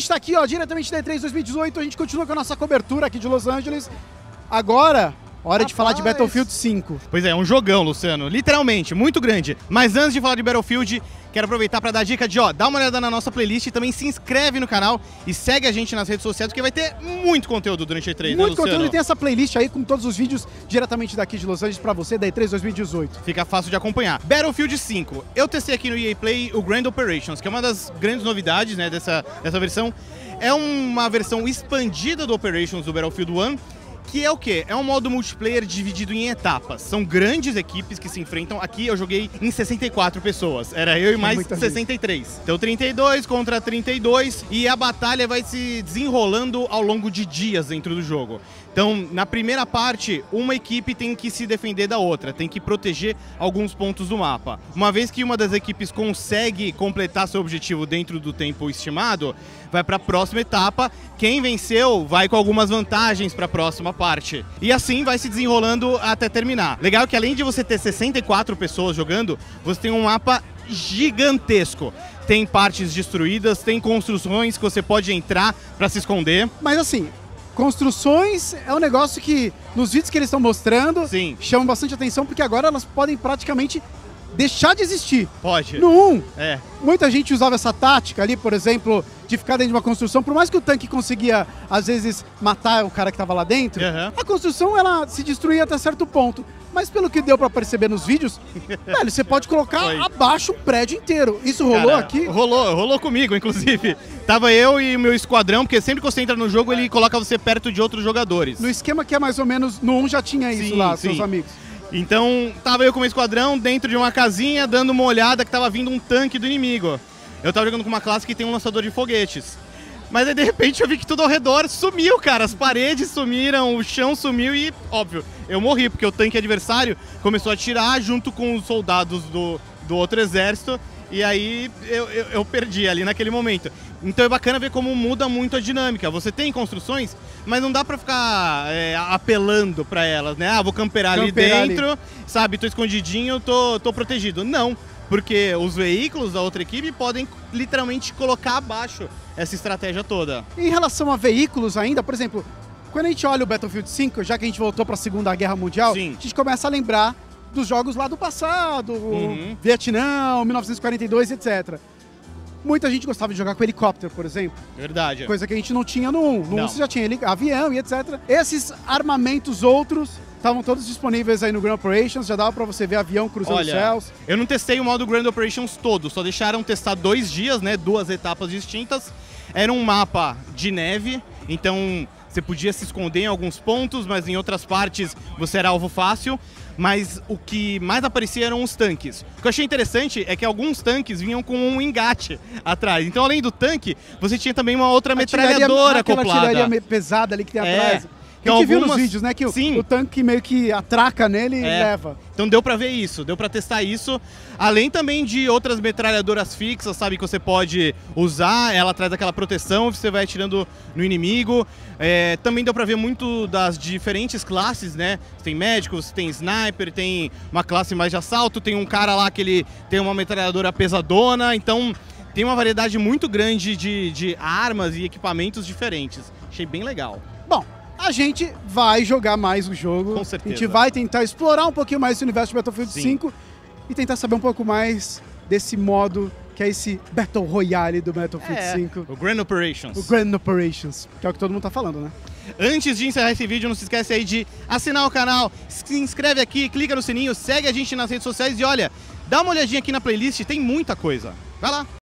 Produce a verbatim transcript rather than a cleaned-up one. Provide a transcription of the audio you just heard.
gente tá aqui, ó, diretamente da E três dois mil e dezoito, a gente continua com a nossa cobertura aqui de Los Angeles. Agora, hora Rapaz. de falar de Battlefield cinco. Pois é, um jogão, Luciano, literalmente, muito grande. Mas antes de falar de Battlefield, quero aproveitar para dar a dica de, ó, dá uma olhada na nossa playlist e também se inscreve no canal e segue a gente nas redes sociais, porque vai ter muito conteúdo durante a E três, Muito né, Luciano? conteúdo, e tem essa playlist aí com todos os vídeos diretamente daqui de Los Angeles pra você, da E três dois mil e dezoito. Fica fácil de acompanhar. Battlefield cinco. Eu testei aqui no E A Play o Grand Operations, que é uma das grandes novidades, né, dessa, dessa versão. É uma versão expandida do Operations do Battlefield um, que é o quê? É um modo multiplayer dividido em etapas. São grandes equipes que se enfrentam. Aqui eu joguei em sessenta e quatro pessoas. Era eu e mais sessenta e três. Então trinta e dois contra trinta e dois. E a batalha vai se desenrolando ao longo de dias dentro do jogo. Então, na primeira parte, uma equipe tem que se defender da outra, tem que proteger alguns pontos do mapa. Uma vez que uma das equipes consegue completar seu objetivo dentro do tempo estimado, vai para a próxima etapa. Quem venceu vai com algumas vantagens para a próxima parte. E assim vai se desenrolando até terminar. Legal que além de você ter sessenta e quatro pessoas jogando, você tem um mapa gigantesco. Tem partes destruídas, tem construções que você pode entrar para se esconder. Mas assim, construções é um negócio que, nos vídeos que eles estão mostrando, Sim. chama bastante atenção, porque agora elas podem praticamente deixar de existir. Pode. No um, É. muita gente usava essa tática ali, por exemplo, de ficar dentro de uma construção, por mais que o tanque conseguia, às vezes, matar o cara que estava lá dentro, Uhum. a construção, ela se destruía até certo ponto. Mas pelo que deu pra perceber nos vídeos, velho, você pode colocar Foi. abaixo um prédio inteiro. Isso rolou Cara, aqui? Rolou, rolou comigo, inclusive. Tava eu e o meu esquadrão, porque sempre que você entra no jogo, ele coloca você perto de outros jogadores. No esquema que é mais ou menos, no um já tinha isso Sim, lá, sim. seus amigos. Então, tava eu com o meu esquadrão dentro de uma casinha, dando uma olhada que tava vindo um tanque do inimigo. Eu tava jogando com uma classe que tem um lançador de foguetes. Mas aí, de repente, eu vi que tudo ao redor sumiu, cara. As paredes sumiram, o chão sumiu e, óbvio, eu morri, porque o tanque adversário começou a atirar junto com os soldados do, do outro exército. E aí, eu, eu, eu perdi ali naquele momento. Então é bacana ver como muda muito a dinâmica. Você tem construções, mas não dá pra ficar é, apelando pra elas, né? Ah, vou camperar, Camperar ali dentro, ali. sabe? Tô escondidinho, tô, tô protegido. Não, porque os veículos da outra equipe podem literalmente colocar abaixo essa estratégia toda. Em relação a veículos ainda, por exemplo, quando a gente olha o Battlefield cinco, já que a gente voltou pra Segunda Guerra Mundial, Sim. a gente começa a lembrar dos jogos lá do passado, Uhum. Vietnã, mil novecentos e quarenta e dois, etcétera. Muita gente gostava de jogar com helicóptero, por exemplo. Verdade. Coisa que a gente não tinha no um. No Não. um você já tinha heli- avião e etcétera. Esses armamentos outros estavam todos disponíveis aí no Grand Operations, já dava pra você ver avião cruzando os Olha, céus. eu não testei o modo Grand Operations todo, só deixaram testar dois dias, né? Duas etapas distintas. Era um mapa de neve, então você podia se esconder em alguns pontos, mas em outras partes você era alvo fácil. Mas o que mais aparecia eram os tanques. O que eu achei interessante é que alguns tanques vinham com um engate atrás. Então, além do tanque, você tinha também uma outra metralhadora aquela acoplada. artilharia me- pesada ali que tem É. atrás. Que Então, a gente viu nos algumas- vídeos, né? Que o, Sim. o tanque meio que atraca nele e É. leva. Então deu pra ver isso, deu pra testar isso. Além também de outras metralhadoras fixas, sabe, que você pode usar, ela traz aquela proteção, você vai atirando no inimigo. É, também deu pra ver muito das diferentes classes, né? Você tem médico, você tem sniper, tem uma classe mais de assalto, tem um cara lá que ele tem uma metralhadora pesadona, então tem uma variedade muito grande de, de armas e equipamentos diferentes. Achei bem legal. Bom, a gente vai jogar mais o jogo. Com certeza. A gente vai tentar explorar um pouquinho mais esse universo de Battlefield Sim. cinco e tentar saber um pouco mais desse modo que é esse Battle Royale do Battlefield É, cinco. o Grand Operations. O Grand Operations, que é o que todo mundo tá falando, né? Antes de encerrar esse vídeo, não se esquece aí de assinar o canal, se inscreve aqui, clica no sininho, segue a gente nas redes sociais e olha, dá uma olhadinha aqui na playlist, tem muita coisa. Vai lá!